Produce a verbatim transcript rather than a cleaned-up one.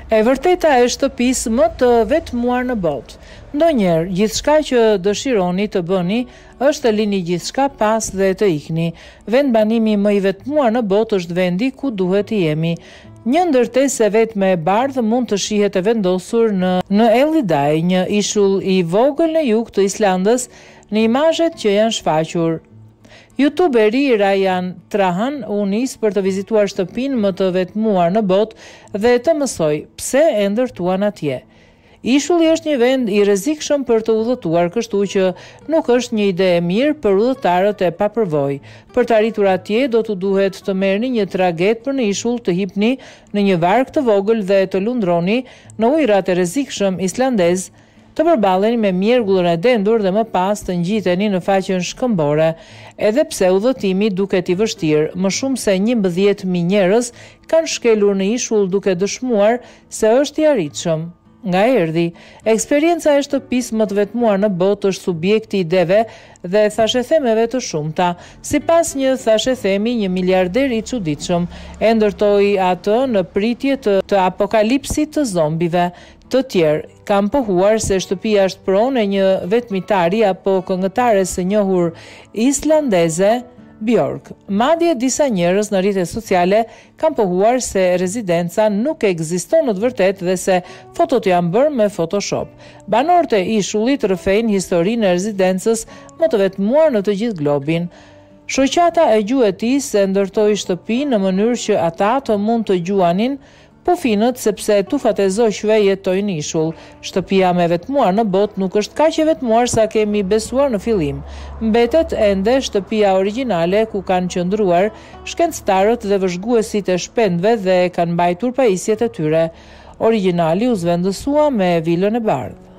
E vërteta e shtëpisë më të vetmuar në botë. Ndonjëherë, gjithçka që dëshironi të bëni është të lini gjithçka pas dhe të ikni. Vendbanimi më i vetmuar në botë është vendi ku duhet të jemi. Një ndërtesë e vetme e bardhë mund të shihet e vendosur në në Ellidaj, një ishull i vogël në jug të Islandës, në imazhet që janë shfaqur. Youtuberi Ryan Trahan u nis për të vizituar shtëpinë më të vetmuar në botë dhe të mësoj pse e ndërtuan atje. Ishulli është një vend i rrezikshëm për të udhëtuar, kështu që nuk është një ide e mirë për udhëtarët e papërvojë. Për të arritur atje do të duhet të merrni një traget për në ishull, të hipni në një varg të vogël dhe të lundroni në ujërat e rrezikshëm islandez, të përballeni me mjergullën e dendur dhe më pas të ngjiteni në faqen shkëmbore. Edhe pse udhëtimi duket i vështirë, më shumë se njëmbëdhjetë mijë njerëz kanë shkelur në ishull duke dëshmuar se është i arritshëm. Nga erdhi, eksperienca e shtëpisë më të vetmuar në botë është subjekti i ideve dhe thashethemeve të shumta. Sipas një thashethemi, një miliarder i çuditshëm e ndërtoi atë në pritje të, të apokalipsit të zombive. Të tjerë kanë pohuar se shtëpia është pronë e një vetmitari apo këngëtares së njohur islandeze Bjork. Madje disa njerëz në rrjetet sociale kanë pohuar se rezidenca nuk ekziston në të vërtetë dhe se fotot janë bërë me Photoshop. Banorët e ishullit rrëfejnë historinë e rezidencës më të vetmuar në të gjithë globin. Shoqata e gjuetisë e ndërtoi shtëpinë në mënyrë që ata të mund të gjuanin pufinët sepse tufat e zogjve jetojnë në ishull. Shtëpia me vetmuar në botë nuk është kaq e vetmuar sa kemi besuar në fillim. Mbetet ende shtëpia origjinale ku kanë qëndruar shkencëtarët dhe vëzhguesit e shpendëve dhe kanë mbajtur pajisjet e tyre. Origjinali u zvendësua me vilën e bardhë.